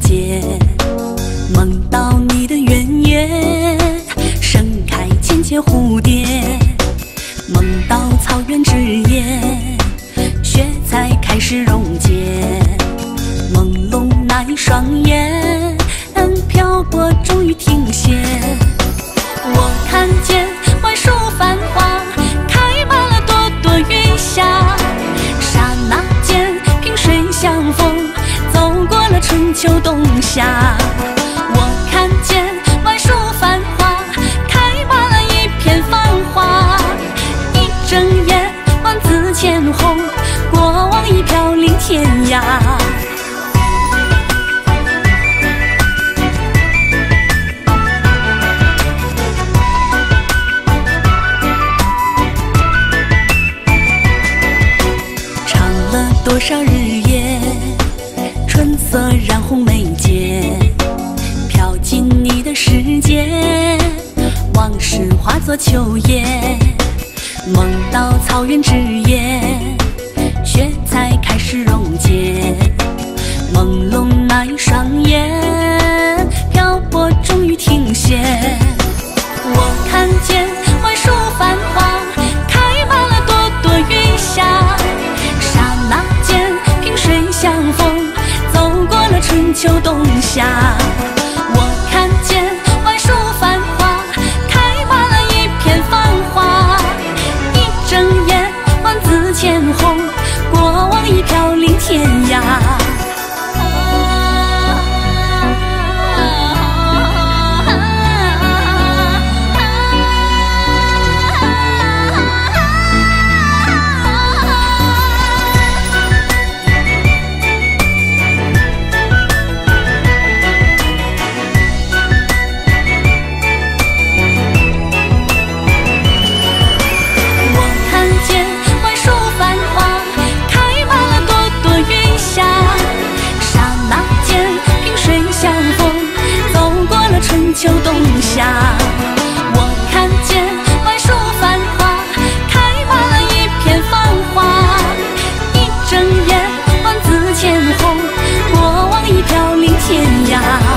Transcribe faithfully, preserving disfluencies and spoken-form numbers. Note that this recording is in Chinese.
界，梦到你的圆月，盛开千千蝴蝶。梦到草原之夜，雪才开始溶解。朦胧那一双眼，漂泊终于停歇。我看见槐树繁花，开满了朵朵云霞。刹那间，萍水相逢，走过了春秋冬夏。我看见槐树繁花，开满了一片繁华。一睁眼，万紫千红，过往已飘零天涯。多少日夜，春色染红眉间，飘进你的世界，往事化作秋叶。梦到草原之夜，雪才开始溶解。朦胧那一双眼，漂泊终于停歇。我看见槐树繁花，开满了朵朵云霞。相逢，走过了春秋冬夏。我看见槐树繁花，开满了一片繁华。一睁眼，万紫千红，过往已飘零天涯。秋冬夏，我看见槐树繁花，开满了一片繁华。一睁眼，万紫千红，过往已飘零天涯。